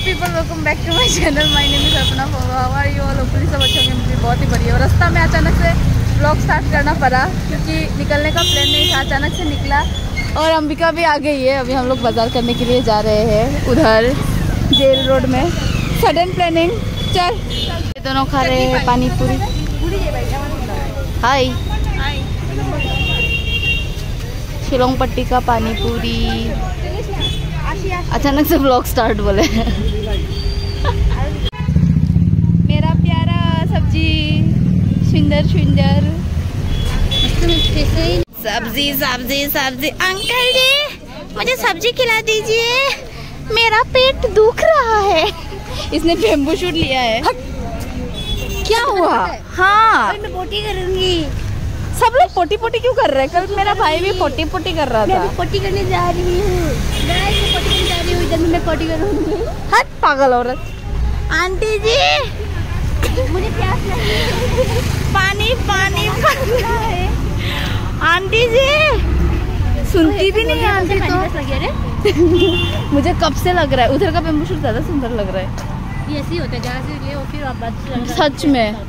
People, welcome back to my channel. My name is अपना how you all. Hopefully सब अच्छे होंगे। मुझे बहुत ही बढ़िया। और रास्ता में अचानक से व्लॉग स्टार्ट करना पड़ा क्योंकि निकलने का प्लान नहीं था, अचानक से निकला। और अंबिका भी आ गई है। अभी हम लोग बाजार करने के लिए जा रहे हैं उधर जेल रोड में। Sudden planning. चल, ये दोनों खा रहे हैं पानी पूरी। हाय, शिलोंग पट्टी का पानी पूरी। अचानक से व्लॉग स्टार्ट बोले। मेरा प्यारा सब्जी, सुंदर सुंदर सब्जी सब्जी सब्जी। अंकल जी, मुझे सब्जी खिला दीजिए, मेरा पेट दुख रहा है। इसने बेम्बू शूट लिया है। क्या हुआ? हाँ, मैं पोटी करूंगी। सब लोग पोटी पोटी क्यों कर रहे हैं? कल मेरा भाई भी पोटी पोटी कर रहा था। मैं पोटी करने जा रही हूँ। इधर मैं पोटी करूंगी। हट पागल औरत। आंटी जी, मुझे प्यास लगी है। पानी पानी पानी। आंटी जी, सुनती भी नहीं है आंटी तो। मुझे कब से लग रहा है उधर का बेम्बू शूट ज्यादा सुंदर लग रहा है। ये ऐसे होता है, जहाँ से ले और फिर आप सच में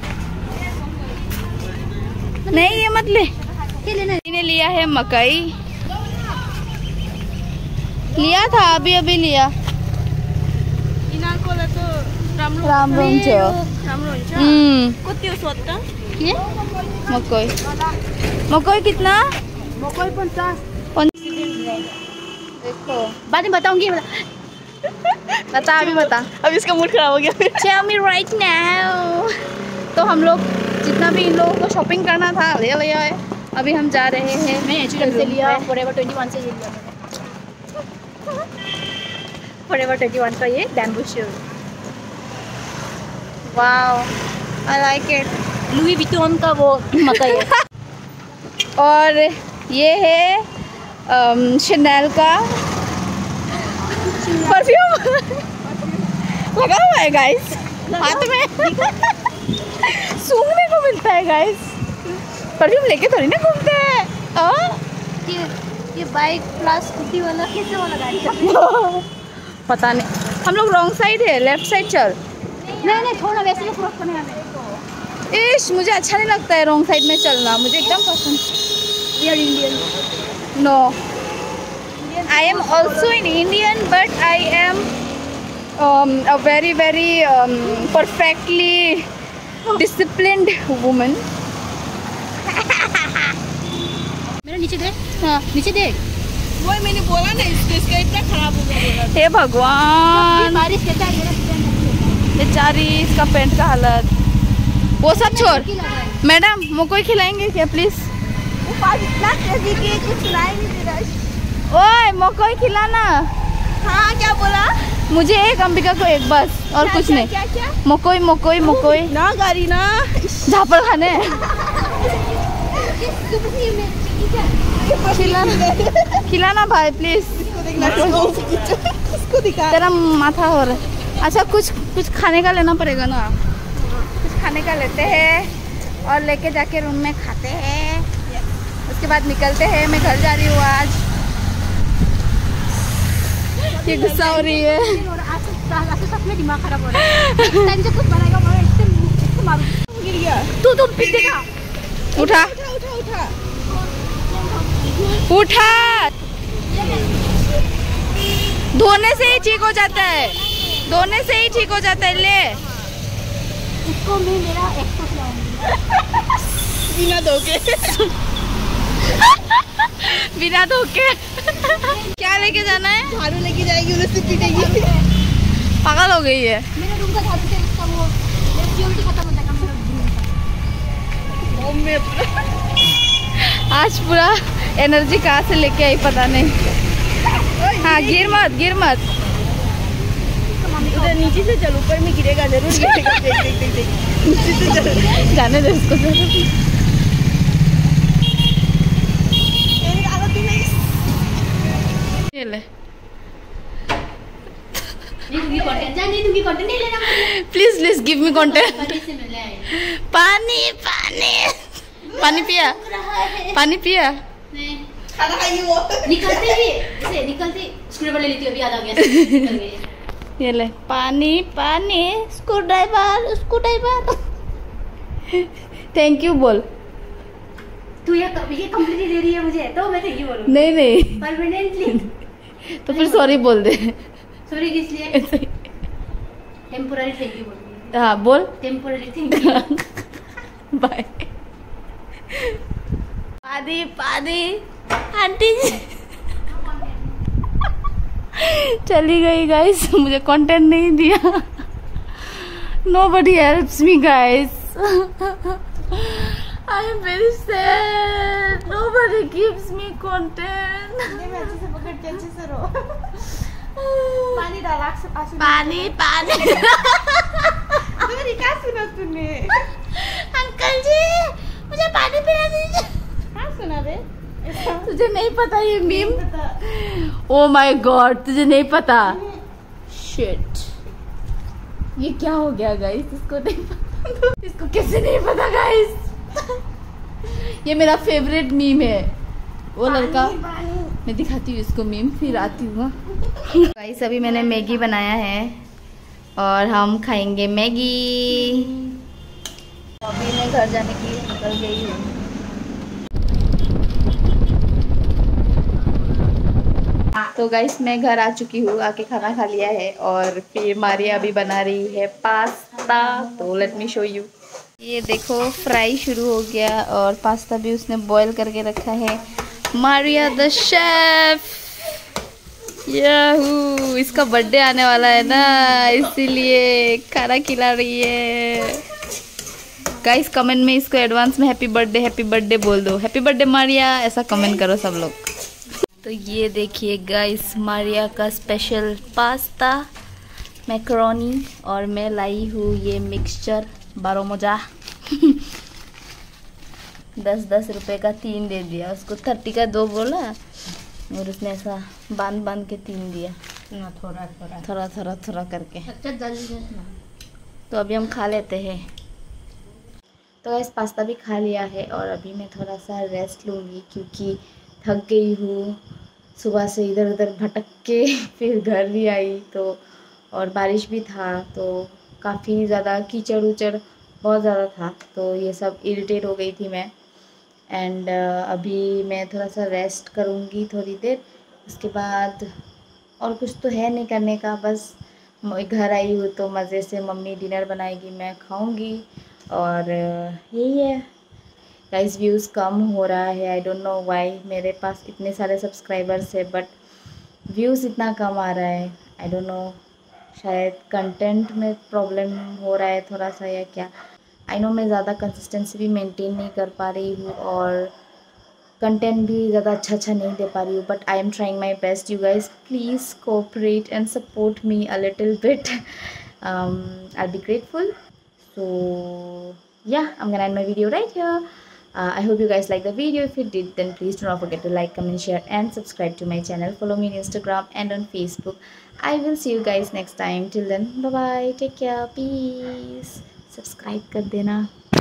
नहीं, ये मत ले। इन्हें लिया है मकई, लिया था अभी अभी लिया। मकई मकई कितना? मकई 50। देखो बाद में बताऊंगी। बता अभी बता। अब इसका मूड खराब हो गया। Tell me right now। तो हम लोग जितना भी इन लोगों को शॉपिंग करना था ले लिया है। अभी हम जा रहे हैं। मैं H&M से लिया, Forever 21 से ये लिया। Forever 21 का ये bamboo shoot. Wow, I like it. Louis Vuitton का वो मकई है। और ये है शनेल का परफ्यूम। लगा हुआ है गाइस हाथ में। सूंघने को मिलता है गाइस। परफ्यूम लेके थोड़ी ना घूमते हैं। ये बाइक प्लस स्कूटी वाला कैसे वाला गाड़ी है? पता नहीं। हम लोग रॉन्ग साइड है, लेफ्ट साइड चल। नहीं थोड़ा वैसे ही क्रॉस करने वाले। इश, मुझे अच्छा नहीं लगता है रॉन्ग साइड में चलना। मुझे एकदम पसंद। We are Indian. No, I am also an Indian, but I am a very perfectly disciplined woman. मेरा नीचे देख। हाँ, नीचे देख। वही मैंने बोला ना, इसका इतना खराब हो गया। हे भगवान, बारिश बेचारी, इसका पेंट का हालत। वो सब छोड़। मैडम, मकोई खिलाएंगे क्या प्लीज? ओए, मकोई खिलाना। हाँ, क्या बोला? मुझे एक, अंबिका को एक, बस। और कुछ नहीं। क्या? मकोई मकोई मकोई ना गाड़ी ना झापड़ खाने। खिलाना भाई प्लीज। तेरा माथा हो रहा है। अच्छा, कुछ खाने का लेना पड़ेगा ना। कुछ खाने का लेते हैं और लेके जाके रूम में खाते हैं। उसके बाद निकलते हैं। मैं घर जा रही हूँ आज। ये गुस्सा हो रही है। दिमाग खराब हो रहा है। तू पीछे का उठा उठा। धोने से ही ठीक हो जाता है। धोने से ही ठीक हो जाता है। ले इसको मैं मेरा बिना धोके बिना धोके। क्या लेके जाना है? झाड़ू लेके जाएगी, उसे पीटेगी। पागल हो गई है। मेरे रूम का झाड़ू से इसका वो सिक्योरिटी खत्म होता है। आज पूरा एनर्जी कहाँ से लेके आई पता नहीं। हाँ, गिर मत। उधर नीचे से चल, ऊपर में गिरेगा जरूर। गिरेगा। देख। नीचे से चल, जाने दे उसको। Please give me content. पानी पिया। निकलते ही स्क्रू ले लेती हूँ। अभी याद आ गया। ये ले पानी पानी, screwdriver screwdriver. Thank you बोल। तू ये कंपनी दे रही है मुझे तो मैं थैंक यू बोलूं? नहीं नहीं परमानेंटली। तो फिर सॉरी बोल दे। सॉरी किस लिए? टेम्पोररी थैंक यू बोल। हाँ बोल। Temporary thank you. बाय। पानी पानी आंटी जी चली गई गाइस, मुझे कंटेंट नहीं दिया। Nobody helps me guys. I am very sad. Nobody gives me content. मैं अच्छे से पकड़ के अच्छे से रो। पानी डाल आंसू। पानी पानी। मेरी क्या सुना तूने? अंकल जी मुझे पानी पिला दीजिए। हाँ सुना रे। तुझे नहीं पता ये मीम? पता। ओ माय गॉड तुझे नहीं पता? शिट, ये क्या हो गया गाइस? इसको नहीं पता। इसको कैसे नहीं पता गाइस? ये मेरा फेवरेट मीम है। वो लड़का, मैं दिखाती हूँ इसको मीम, फिर आती हूँ। गाइस अभी मैंने मैगी बनाया है और हम खाएंगे मैगी। अभी मैं घर जाने के लिए निकल गई हूँ। तो गाइस मैं घर आ चुकी हूँ, आके खाना खा लिया है और फिर मारिया अभी बना रही है पास्ता। तो लेट मी शो यू। ये देखो फ्राई शुरू हो गया और पास्ता भी उसने बॉईल करके रखा है। Maria the chef. याहू, इसका बर्थडे आने वाला है ना, इसीलिए खाना खिला रही है। गाइस कमेंट में इसको एडवांस में हैप्पी बर्थडे बोल दो। हैप्पी बर्थडे मारिया, ऐसा कमेंट करो सब लोग। तो ये देखिए गाइस मारिया का स्पेशल पास्ता मैकरोनी, और मैं लाई हूँ ये मिक्सचर 12 मोजा। 10-10 रुपए का 3 दे दिया उसको। 30 का 2 बोला और उसने ऐसा बांध के 3 दिया, थोड़ा करके। तो अभी हम खा लेते हैं। तो गाइस पास्ता भी खा लिया है और अभी मैं थोड़ा सा रेस्ट लूँगी क्योंकि थक गई हूँ। सुबह से इधर उधर भटक के फिर घर भी आई तो, और बारिश भी था तो काफ़ी ज़्यादा कीचड़ उचड़ बहुत ज़्यादा था, तो ये सब इरिटेट हो गई थी मैं। एंड अभी मैं थोड़ा सा रेस्ट करूँगी थोड़ी देर, उसके बाद और कुछ तो है नहीं करने का। बस घर आई हूँ तो मज़े से मम्मी डिनर बनाएगी, मैं खाऊँगी और यही है। गाइस व्यूज़ कम हो रहा है, आई डोंट नो व्हाई। मेरे पास इतने सारे सब्सक्राइबर्स है बट व्यूज़ इतना कम आ रहा है। आई डोंट नो, शायद कंटेंट में प्रॉब्लम हो रहा है थोड़ा सा या क्या। आई नो मैं ज़्यादा कंसिस्टेंसी भी मेंटेन नहीं कर पा रही हूँ और कंटेंट भी ज़्यादा अच्छा नहीं दे पा रही हूँ, but I am trying my best. You guys please cooperate and support me a little bit. I'll be grateful. So yeah, I'm gonna end my video right here. I hope you guys like the video. If you did, then please do not forget to like, comment, share and subscribe to my channel. Follow me on Instagram and on Facebook. I will see you guys next time. Till then, bye bye, take care, peace. Subscribe कर देना.